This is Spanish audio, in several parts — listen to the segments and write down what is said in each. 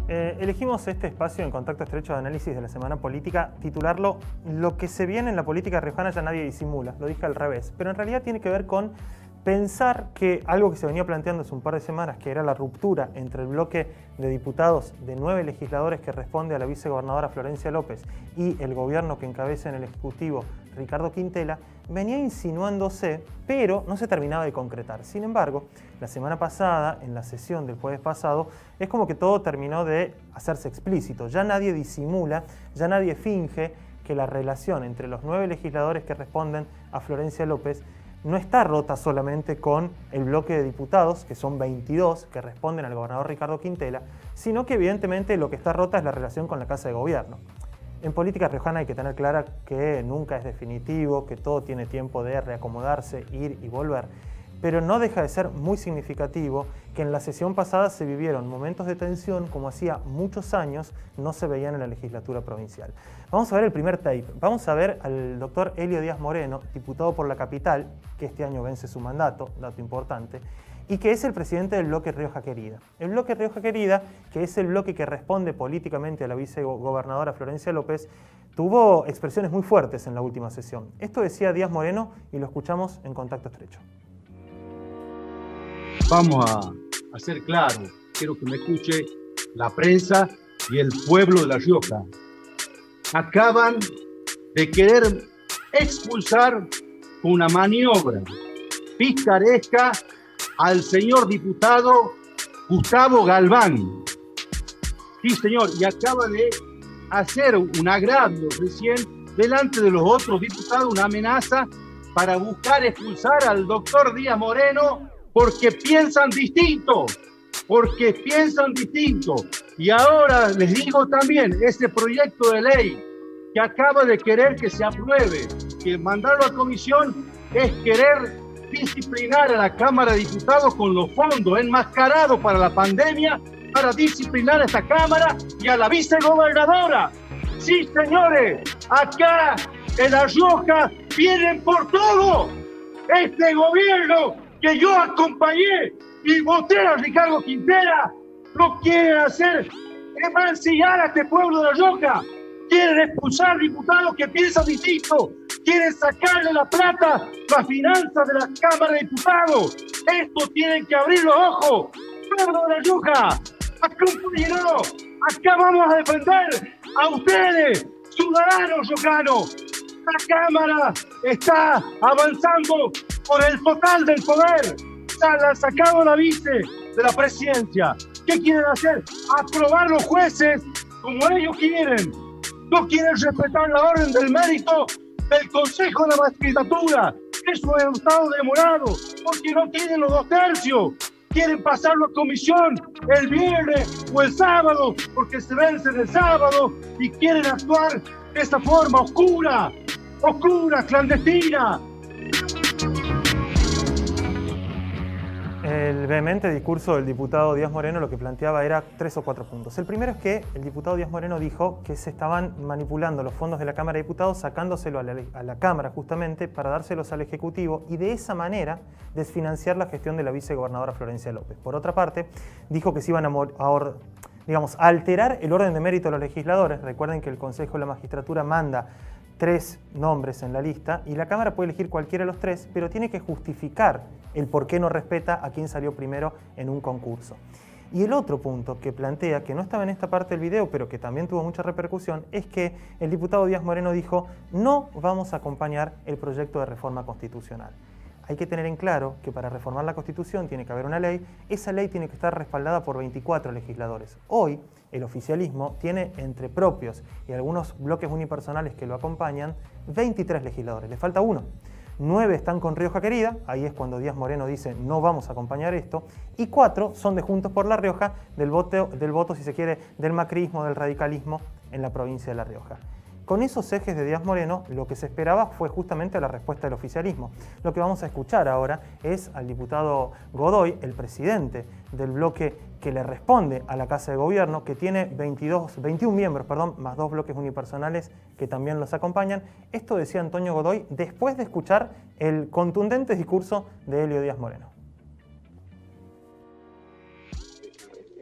Elegimos este espacio en Contacto Estrecho de análisis de la semana política, titularlo "Lo que se viene en la política riojana ya nadie disimula", lo dije al revés, pero en realidad tiene que ver con pensar que algo que se venía planteando hace un par de semanas, que era la ruptura entre el bloque de diputados de 9 legisladores que responde a la vicegobernadora Florencia López y el gobierno que encabeza en el Ejecutivo Ricardo Quintela, venía insinuándose, pero no se terminaba de concretar. Sin embargo, la semana pasada, en la sesión del jueves pasado, es como que todo terminó de hacerse explícito. Ya nadie disimula, ya nadie finge que la relación entre los 9 legisladores que responden a Florencia López no está rota solamente con el bloque de diputados, que son 22, que responden al gobernador Ricardo Quintela, sino que evidentemente lo que está rota es la relación con la Casa de Gobierno. En política riojana hay que tener clara que nunca es definitivo, que todo tiene tiempo de reacomodarse, ir y volver, pero no deja de ser muy significativo que en la sesión pasada se vivieron momentos de tensión como hacía muchos años no se veían en la legislatura provincial. Vamos a ver el primer tape. Vamos a ver al doctor Elio Díaz Moreno, diputado por la capital, que este año vence su mandato, dato importante, y que es el presidente del bloque Rioja Querida. El bloque Rioja Querida, que es el bloque que responde políticamente a la vicegobernadora Florencia López, tuvo expresiones muy fuertes en la última sesión. Esto decía Díaz Moreno y lo escuchamos en Contacto Estrecho. Vamos a ser claros, quiero que me escuche la prensa y el pueblo de La Rioja. Acaban de querer expulsar con una maniobra picaresca al señor diputado Gustavo Galván. Sí, señor, y acaba de hacer un agravio recién delante de los otros diputados, una amenaza para buscar expulsar al doctor Díaz Moreno porque piensan distinto, Y ahora les digo también, ese proyecto de ley que acaba de querer que se apruebe, que mandarlo a comisión, es querer disciplinar a la Cámara de Diputados con los fondos enmascarados para la pandemia, para disciplinar a esta Cámara y a la vicegobernadora. Sí, señores, acá en La Rioja vienen por todo. Este gobierno que yo acompañé y voté a Ricardo Quintela, no quieren hacer emancillar a este pueblo de La Rioja. Quieren expulsar diputados que piensan distinto. Quieren sacarle la plata, las finanzas de la Cámara de Diputados. Esto tienen que abrir los ojos. Pueblo de La Rioja, acompáñenos. Acá vamos a defender a ustedes, ciudadanos riojanos. La Cámara está avanzando por el total del poder. Ya la sacado la vice de la presidencia. ¿Qué quieren hacer? Aprobar los jueces como ellos quieren. No quieren respetar la orden del mérito del Consejo de la Magistratura. Eso es un estado demorado porque no tienen los 2/3. Quieren pasarlo a comisión el viernes o el sábado porque se vencen el sábado y quieren actuar de esa forma oscura, clandestina. El vehemente discurso del diputado Díaz Moreno lo que planteaba era 3 o 4 puntos. El primero es que el diputado Díaz Moreno dijo que se estaban manipulando los fondos de la Cámara de Diputados, sacándoselo a la Cámara justamente para dárselos al Ejecutivo y de esa manera desfinanciar la gestión de la vicegobernadora Florencia López. Por otra parte, dijo que se iban a alterar el orden de mérito de los legisladores. Recuerden que el Consejo de la Magistratura manda 3 nombres en la lista y la Cámara puede elegir cualquiera de los 3, pero tiene que justificar el por qué no respeta a quien salió primero en un concurso. Y el otro punto que plantea, que no estaba en esta parte del video, pero que también tuvo mucha repercusión, es que el diputado Díaz Moreno dijo: no vamos a acompañar el proyecto de reforma constitucional. Hay que tener en claro que para reformar la Constitución tiene que haber una ley, esa ley tiene que estar respaldada por 24 legisladores. Hoy el oficialismo tiene entre propios y algunos bloques unipersonales que lo acompañan 23 legisladores, le falta uno. 9 están con Rioja Querida, ahí es cuando Díaz Moreno dice no vamos a acompañar esto, y 4 son de Juntos por La Rioja, del voto, si se quiere, del macrismo, del radicalismo en la provincia de La Rioja. Con esos ejes de Díaz Moreno, lo que se esperaba fue justamente la respuesta del oficialismo. Lo que vamos a escuchar ahora es al diputado Godoy, el presidente del bloque que le responde a la Casa de Gobierno, que tiene 21 miembros, más 2 bloques unipersonales que también los acompañan. Esto decía Antonio Godoy después de escuchar el contundente discurso de Elio Díaz Moreno.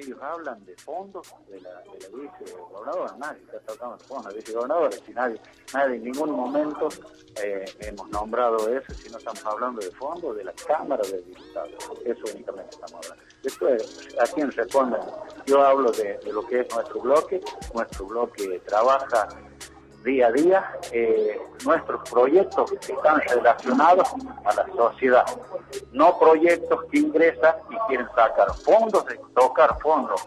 ellos hablan de fondos de la vicegobernadora, nadie está tocando de fondos de la vicegobernadora, si nadie en ningún momento hemos nombrado eso, si no estamos hablando de fondos de la Cámara de Diputados, eso únicamente estamos hablando. Después, ¿a quién responden? Yo hablo de lo que es nuestro bloque trabaja día a día, nuestros proyectos están relacionados a la sociedad, no proyectos que ingresan y quieren sacar fondos, tocar fondos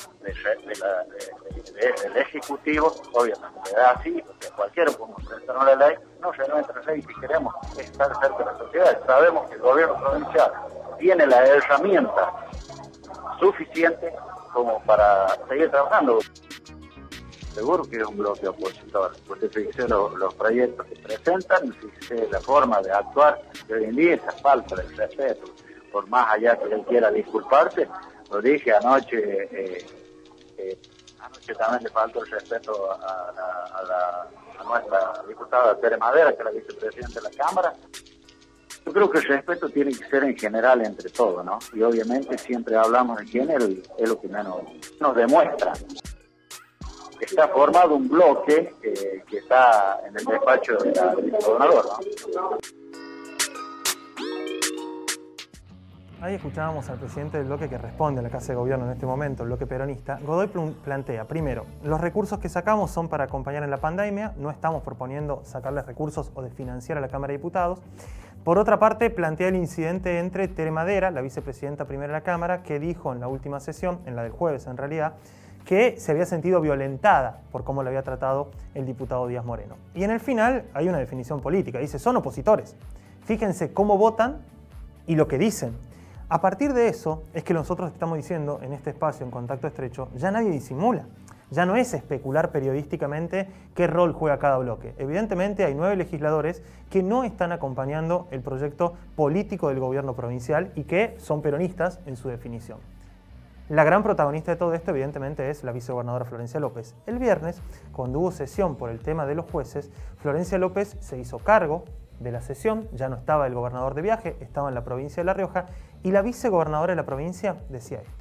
del Ejecutivo, obviamente es así, porque cualquiera podemos presentar una ley, no realmente la ley, si queremos estar cerca de la sociedad, sabemos que el gobierno provincial tiene la herramienta suficiente como para seguir trabajando. Seguro que es un bloque opositor, porque fíjese los proyectos que presentan, fíjese la forma de actuar, que hoy en día esa falta de respeto, por más allá que él quiera disculparse, lo dije anoche, anoche también le faltó el respeto a nuestra diputada Tere Madera, que es la vicepresidenta de la Cámara. Yo creo que el respeto tiene que ser en general entre todos, ¿no? Y obviamente siempre hablamos de género y es lo que menos nos demuestra. Está formado un bloque que está en el despacho del gobernador, ¿no? Ahí escuchábamos al presidente del bloque que responde a la Casa de Gobierno en este momento, el bloque peronista. Godoy plantea, primero, los recursos que sacamos son para acompañar en la pandemia, no estamos proponiendo sacarles recursos o desfinanciar a la Cámara de Diputados. Por otra parte, plantea el incidente entre Tere Madera, la vicepresidenta primera de la Cámara, que dijo en la última sesión, en la del jueves en realidad, que se había sentido violentada por cómo le había tratado el diputado Díaz Moreno. Y en el final hay una definición política, dice, son opositores. Fíjense cómo votan y lo que dicen. A partir de eso es que nosotros estamos diciendo en este espacio, en Contacto Estrecho, ya nadie disimula. Ya no es especular periodísticamente qué rol juega cada bloque. Evidentemente hay 9 legisladores que no están acompañando el proyecto político del gobierno provincial y que son peronistas en su definición. La gran protagonista de todo esto, evidentemente, es la vicegobernadora Florencia López. El viernes, cuando hubo sesión por el tema de los jueces, Florencia López se hizo cargo de la sesión, ya no estaba el gobernador de viaje, estaba en la provincia de La Rioja, y la vicegobernadora de la provincia decía esto.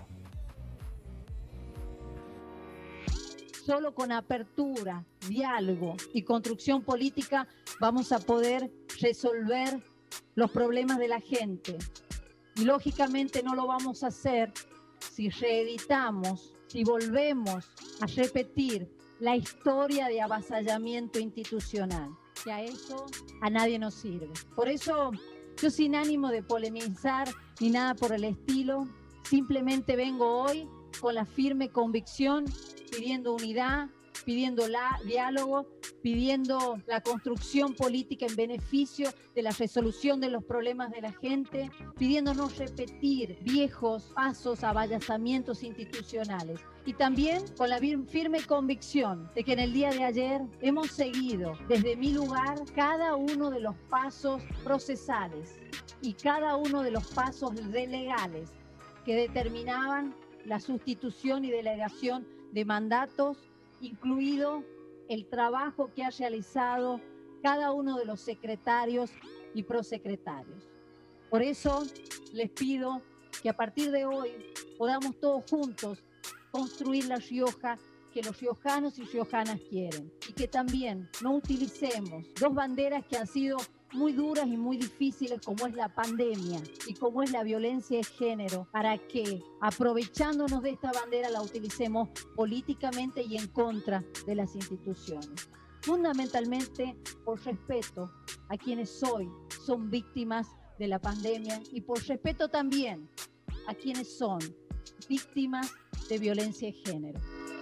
Solo con apertura, diálogo y construcción política vamos a poder resolver los problemas de la gente. Y lógicamente no lo vamos a hacer si reeditamos, si volvemos a repetir la historia de avasallamiento institucional, que a eso a nadie nos sirve. Por eso yo, sin ánimo de polemizar ni nada por el estilo, simplemente vengo hoy con la firme convicción, pidiendo unidad, pidiendo diálogo, pidiendo la construcción política en beneficio de la resolución de los problemas de la gente, pidiendo no repetir viejos pasos, avallazamientos institucionales. Y también con la firme convicción de que en el día de ayer hemos seguido desde mi lugar cada uno de los pasos procesales y cada uno de los pasos legales que determinaban la sustitución y delegación de mandatos, incluido el trabajo que ha realizado cada uno de los secretarios y prosecretarios. Por eso les pido que a partir de hoy podamos todos juntos construir la Rioja que los riojanos y riojanas quieren, y que también no utilicemos dos banderas que han sido muy duras y muy difíciles, como es la pandemia y como es la violencia de género, para que, aprovechándonos de esta bandera, la utilicemos políticamente y en contra de las instituciones. Fundamentalmente por respeto a quienes hoy son víctimas de la pandemia y por respeto también a quienes son víctimas de violencia de género.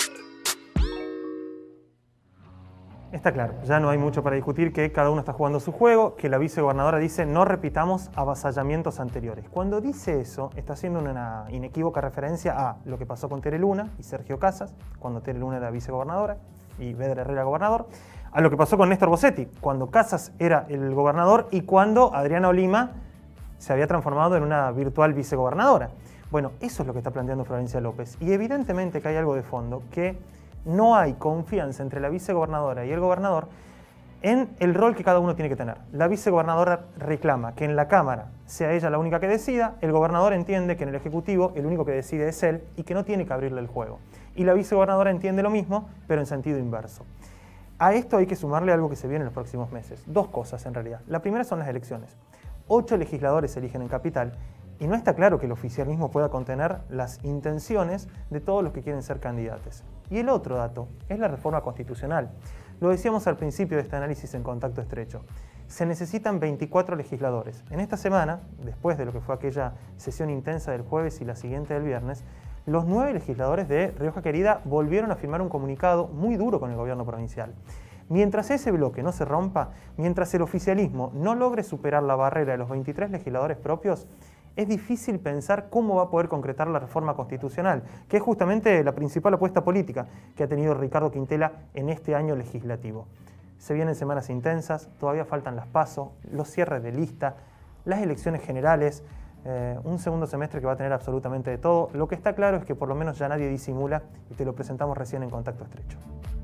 Está claro, ya no hay mucho para discutir, que cada uno está jugando su juego, que la vicegobernadora dice no repitamos avasallamientos anteriores. Cuando dice eso, está haciendo una inequívoca referencia a lo que pasó con Tere Luna y Sergio Casas, cuando Tere Luna era vicegobernadora y Vedra Herrera gobernador, a lo que pasó con Néstor Bossetti, cuando Casas era el gobernador y cuando Adriana Olima se había transformado en una virtual vicegobernadora. Bueno, eso es lo que está planteando Florencia López. Y evidentemente que hay algo de fondo, que no hay confianza entre la vicegobernadora y el gobernador en el rol que cada uno tiene que tener. La vicegobernadora reclama que en la Cámara sea ella la única que decida. El gobernador entiende que en el Ejecutivo el único que decide es él y que no tiene que abrirle el juego. Y la vicegobernadora entiende lo mismo, pero en sentido inverso. A esto hay que sumarle algo que se viene en los próximos meses. Dos cosas en realidad. La primera son las elecciones. 8 legisladores se eligen en Capital y no está claro que el oficialismo pueda contener las intenciones de todos los que quieren ser candidatos. Y el otro dato es la reforma constitucional. Lo decíamos al principio de este análisis en Contacto Estrecho. Se necesitan 24 legisladores. En esta semana, después de lo que fue aquella sesión intensa del jueves y la siguiente del viernes, los 9 legisladores de Rioja Querida volvieron a firmar un comunicado muy duro con el gobierno provincial. Mientras ese bloque no se rompa, mientras el oficialismo no logre superar la barrera de los 23 legisladores propios, es difícil pensar cómo va a poder concretar la reforma constitucional, que es justamente la principal apuesta política que ha tenido Ricardo Quintela en este año legislativo. Se vienen semanas intensas, todavía faltan las PASO, los cierres de lista, las elecciones generales, un segundo semestre que va a tener absolutamente de todo. Lo que está claro es que por lo menos ya nadie disimula y te lo presentamos recién en Contacto Estrecho.